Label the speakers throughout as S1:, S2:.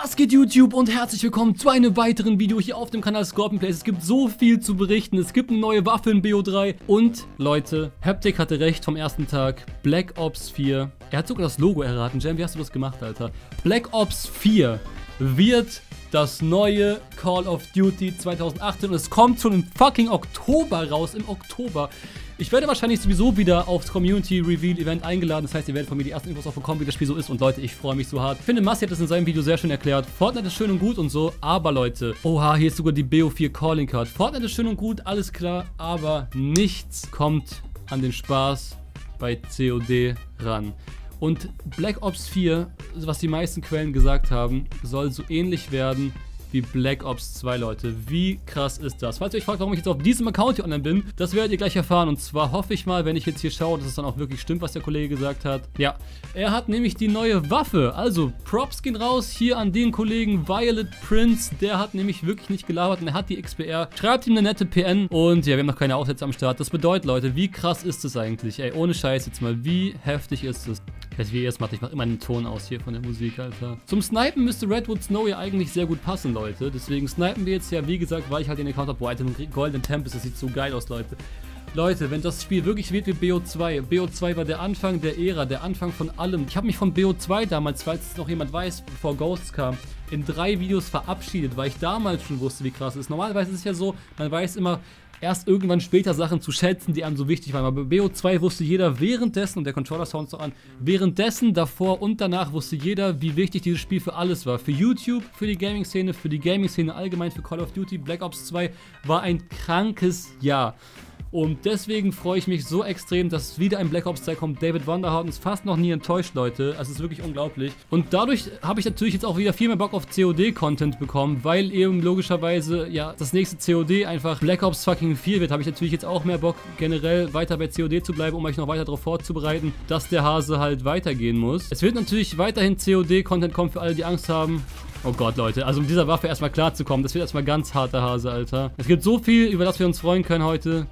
S1: Was geht YouTube und herzlich willkommen zu einem weiteren Video hier auf dem Kanal Scorpion Plays. Es gibt so viel zu berichten, es gibt eine neue Waffe in BO3 und Leute, Haptic hatte recht vom ersten Tag, Black Ops 4, er hat sogar das Logo erraten. Jam, wie hast du das gemacht, Alter? Black Ops 4 wird das neue Call of Duty 2018 und es kommt schon im fucking Oktober raus, im Oktober. Ich werde wahrscheinlich sowieso wieder aufs Community Reveal Event eingeladen. Das heißt, ihr werdet von mir die ersten Infos auch bekommen, wie das Spiel so ist. Und Leute, ich freue mich so hart. Ich finde, Massi hat das in seinem Video sehr schön erklärt. Fortnite ist schön und gut und so. Aber Leute, oha, hier ist sogar die BO4 Calling Card. Fortnite ist schön und gut, alles klar. Aber nichts kommt an den Spaß bei COD ran. Und Black Ops 4, was die meisten Quellen gesagt haben, soll so ähnlich werden wie Black Ops 2, Leute. Wie krass ist das? Falls ihr euch fragt, warum ich jetzt auf diesem Account hier online bin, das werdet ihr gleich erfahren. Und zwar hoffe ich mal, wenn ich jetzt hier schaue, dass es dann auch wirklich stimmt, was der Kollege gesagt hat. Ja, er hat nämlich die neue Waffe. Also, Props gehen raus hier an den Kollegen Violet Prince. Der hat nämlich wirklich nicht gelabert und er hat die XPR. Schreibt ihm eine nette PN. Und ja, wir haben noch keine Aufsätze am Start. Das bedeutet, Leute, wie krass ist das eigentlich? Ey, ohne Scheiß jetzt mal, wie heftig ist das? Ich weiß, wie ihr es macht. Ich mache immer einen Ton aus hier von der Musik, Alter. Zum Snipen müsste Redwood Snow ja eigentlich sehr gut passen, Leute. Deswegen snipen wir jetzt ja, wie gesagt, weil ich halt den Account habe. Boah, Alter, Golden Tempest, das sieht so geil aus, Leute. Leute, wenn das Spiel wirklich wird wie BO2. BO2 war der Anfang der Ära, der Anfang von allem. Ich habe mich von BO2 damals, falls es noch jemand weiß, bevor Ghosts kam, in 3 Videos verabschiedet, weil ich damals schon wusste, wie krass es ist. Normalerweise ist es ja so, man weiß immer erst irgendwann später Sachen zu schätzen, die einem so wichtig waren. Aber bei BO2 wusste jeder währenddessen, und der Controller-Sound noch an, währenddessen, davor und danach wusste jeder, wie wichtig dieses Spiel für alles war. Für YouTube, für die Gaming-Szene, für die Gaming-Szene allgemein, für Call of Duty. Black Ops 2 war ein krankes Jahr. Und deswegen freue ich mich so extrem, dass wieder ein Black Ops 2 kommt. David Wonder hat uns fast noch nie enttäuscht, Leute. Also es ist wirklich unglaublich. Und dadurch habe ich natürlich jetzt auch wieder viel mehr Bock auf COD-Content bekommen, weil eben logischerweise, ja, das nächste COD einfach Black Ops fucking 4 wird. Habe ich natürlich jetzt auch mehr Bock, generell weiter bei COD zu bleiben, um euch noch weiter darauf vorzubereiten, dass der Hase halt weitergehen muss. Es wird natürlich weiterhin COD-Content kommen für alle, die Angst haben. Oh Gott, Leute, also mit dieser Waffe erstmal klarzukommen, das wird erstmal ganz harter Hase, Alter. Es gibt so viel, über das wir uns freuen können heute.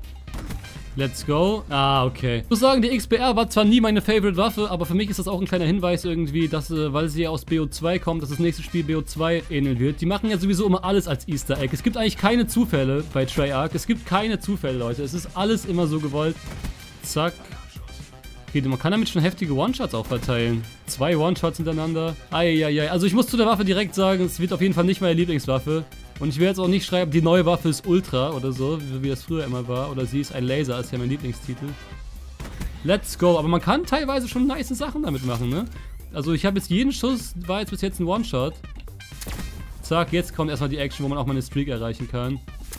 S1: Let's go. Ah, okay. Ich muss sagen, die XPR war zwar nie meine Favorite-Waffe, aber für mich ist das auch ein kleiner Hinweis irgendwie, dass, weil sie ja aus BO2 kommt, dass das nächste Spiel BO2 ähneln wird. Die machen ja sowieso immer alles als Easter Egg. Es gibt eigentlich keine Zufälle bei Treyarch. Es gibt keine Zufälle, Leute. Es ist alles immer so gewollt. Zack. Okay, man kann damit schon heftige One-Shots auch verteilen. 2 One-Shots hintereinander. Eieiei. Also ich muss zu der Waffe direkt sagen, es wird auf jeden Fall nicht meine Lieblingswaffe. Und ich will jetzt auch nicht schreiben, die neue Waffe ist Ultra oder so, wie das früher immer war. Oder sie ist ein Laser, ist ja mein Lieblingstitel. Let's go. Aber man kann teilweise schon nice Sachen damit machen, ne? Also ich habe jetzt jeden Schuss, war jetzt bis jetzt ein One-Shot. Zack, jetzt kommt erstmal die Action, wo man auch mal eine Streak erreichen kann.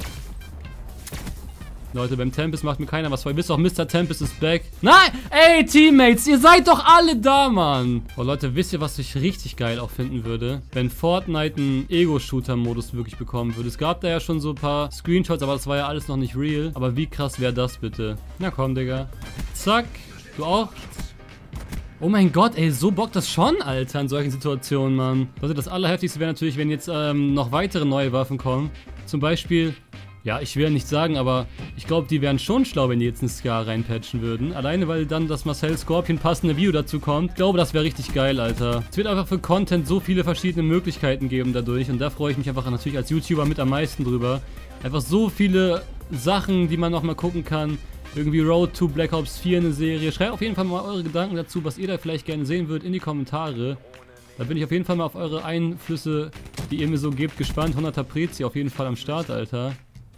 S1: Leute, beim Tempest macht mir keiner was vor. Ihr wisst doch, Mr. Tempest ist back. Nein! Ey, Teammates, ihr seid doch alle da, Mann! Oh, Leute, wisst ihr, was ich richtig geil auch finden würde? Wenn Fortnite einen Ego-Shooter-Modus wirklich bekommen würde. Es gab da ja schon so ein paar Screenshots, aber das war ja alles noch nicht real. Aber wie krass wäre das bitte? Na komm, Digga. Zack. Du auch? Oh mein Gott, ey, so bockt das schon, Alter, in solchen Situationen, Mann. Also das Allerheftigste wäre natürlich, wenn jetzt noch weitere neue Waffen kommen. Zum Beispiel... Ja, ich will ja nicht sagen, aber ich glaube, die wären schon schlau, wenn die jetzt einen Scar reinpatchen würden. Alleine, weil dann das Marcel Scorpion passende Video dazu kommt. Ich glaube, das wäre richtig geil, Alter. Es wird einfach für Content so viele verschiedene Möglichkeiten geben dadurch. Und da freue ich mich einfach natürlich als YouTuber mit am meisten drüber. Einfach so viele Sachen, die man noch mal gucken kann. Irgendwie Road to Black Ops 4 eine Serie. Schreibt auf jeden Fall mal eure Gedanken dazu, was ihr da vielleicht gerne sehen würdet, in die Kommentare. Da bin ich auf jeden Fall mal auf eure Einflüsse, die ihr mir so gebt, gespannt. 100er Prezi auf jeden Fall am Start, Alter.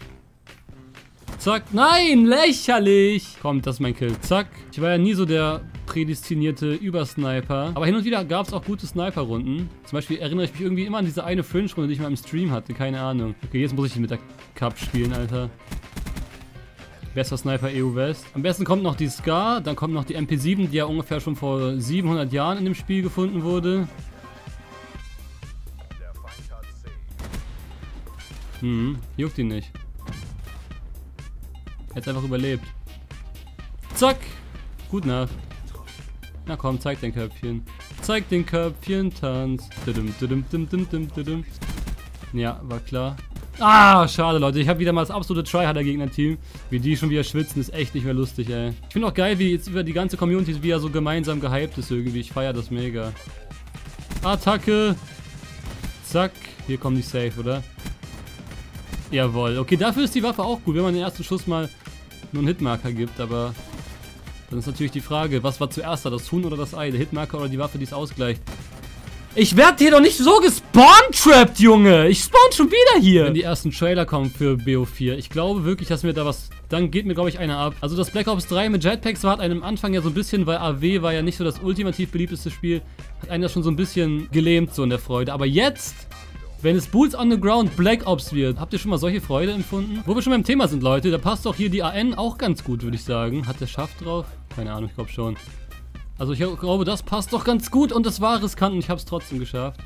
S1: Zack. Nein, lächerlich. Komm, das ist mein Kill. Zack. Ich war ja nie so der prädestinierte Übersniper. Aber hin und wieder gab es auch gute Sniper-Runden. Zum Beispiel erinnere ich mich irgendwie immer an diese eine Fringe-Runde, die ich mal im Stream hatte. Keine Ahnung. Okay, jetzt muss ich mit der Cup spielen, Alter. Bester Sniper EU West. Am besten kommt noch die Scar. Dann kommt noch die MP7, die ja ungefähr schon vor 700 Jahren in dem Spiel gefunden wurde. Juckt ihn nicht. Jetzt einfach überlebt. Zack. Gut nach. Na komm, zeig dein Köpfchen. Zeig den Köpfchen, Tanz. Ja, war klar. Ah, schade, Leute. Ich habe wieder mal das absolute Tryharder-Gegner-Team. Wie die schon wieder schwitzen, ist echt nicht mehr lustig, ey. Ich finde auch geil, wie jetzt über die ganze Community wieder so gemeinsam gehypt ist irgendwie. Ich feiere das mega. Attacke. Zack. Hier kommen die safe, oder? Jawohl. Okay, dafür ist die Waffe auch gut, wenn man den ersten Schuss mal nur einen Hitmarker gibt, aber dann ist natürlich die Frage, was war zuerst da, das Huhn oder das Ei? Der Hitmarker oder die Waffe, die es ausgleicht? Ich werde hier doch nicht so gespawn-trapped, Junge! Ich spawn schon wieder hier! Wenn die ersten Trailer kommen für BO4, ich glaube wirklich, dass mir da was... Dann geht mir, glaube ich, einer ab. Also das Black Ops 3 mit Jetpacks war am Anfang ja so ein bisschen, weil AW war ja nicht so das ultimativ beliebteste Spiel, hat einen das schon so ein bisschen gelähmt, so in der Freude. Aber jetzt, wenn es Boots on the Ground Black Ops wird, habt ihr schon mal solche Freude empfunden? Wo wir schon beim Thema sind, Leute, da passt auch hier die AN auch ganz gut, würde ich sagen. Hat der Schaft drauf? Keine Ahnung, ich glaube schon. Also ich glaube, das passt doch ganz gut und das war riskant und ich habe es trotzdem geschafft.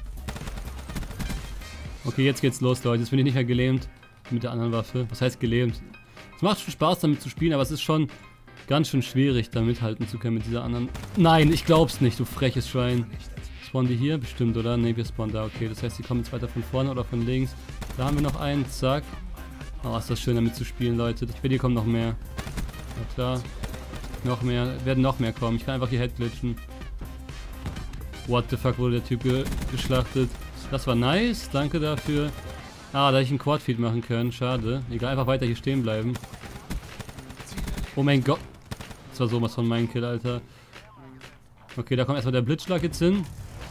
S1: Okay, jetzt geht's los, Leute. Jetzt bin ich nicht mehr gelähmt mit der anderen Waffe. Was heißt gelähmt? Es macht schon Spaß damit zu spielen, aber es ist schon ganz schön schwierig, da mithalten zu können mit dieser anderen... Nein, ich glaub's nicht, du freches Schwein. Spawnen die hier? Bestimmt, oder? Ne, wir spawnen da. Okay, das heißt, die kommen jetzt weiter von vorne oder von links. Da haben wir noch einen. Zack. Oh, ist das schön damit zu spielen, Leute. Ich wette, hier kommen noch mehr. Na klar. Noch mehr. Werden noch mehr kommen. Ich kann einfach hier headglitchen. What the fuck, wurde der Typ geschlachtet. Das war nice. Danke dafür. Ah, da hätte ich einen Quadfeed machen können. Schade. Egal, einfach weiter hier stehen bleiben. Oh mein Gott. Das war sowas von mein Kill, Alter. Okay, da kommt erstmal der Blitzschlag jetzt hin.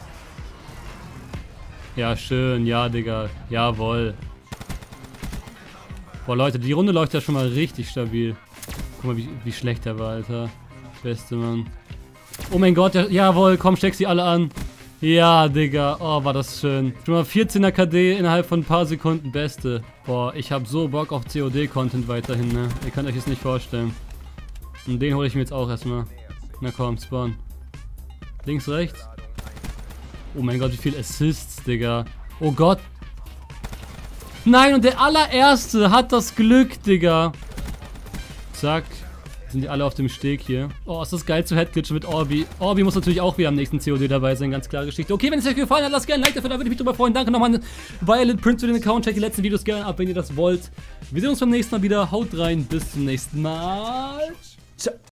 S1: Ja, schön. Ja, Digga. Jawohl. Boah, Leute, die Runde läuft ja schon mal richtig stabil. Guck mal, wie schlecht der war, Alter. Beste, Mann. Oh mein Gott, ja, jawohl. Komm, steck sie alle an. Ja, Digga. Oh, war das schön. Schon mal 14er KD innerhalb von ein paar Sekunden. Beste. Boah, ich hab so Bock auf COD-Content weiterhin, ne? Ihr könnt euch das nicht vorstellen. Und den hole ich mir jetzt auch erstmal. Na komm, spawn. Links, rechts. Oh mein Gott, wie viel Assists, Digga. Oh Gott. Nein, und der allererste hat das Glück, Digga. Zack. Sind die alle auf dem Steg hier. Oh, ist das geil zu Headglitchen mit Orbi. Orbi muss natürlich auch wieder am nächsten COD dabei sein, ganz klare Geschichte. Okay, wenn es euch gefallen hat, lasst gerne ein Like dafür, da würde ich mich drüber freuen. Danke nochmal an Violet Prince für den Account. Checkt die letzten Videos gerne ab, wenn ihr das wollt. Wir sehen uns beim nächsten Mal wieder. Haut rein, bis zum nächsten Mal. Ciao.